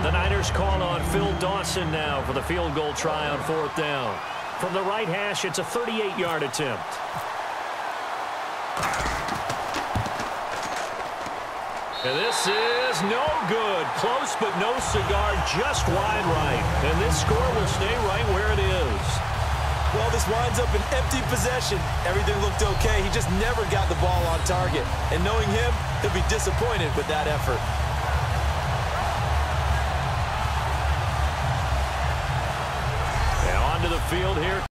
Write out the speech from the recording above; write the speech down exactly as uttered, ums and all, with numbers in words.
The Niners call on Phil Dawson now for the field goal try on fourth down. From the right hash, it's a thirty-eight yard attempt. And this is no good. Close, but no cigar, just wide right. And this score will stay right where it is. Well, this winds up an empty possession. Everything looked okay. He just never got the ball on target. And knowing him, he'll be disappointed with that effort. And onto the field here.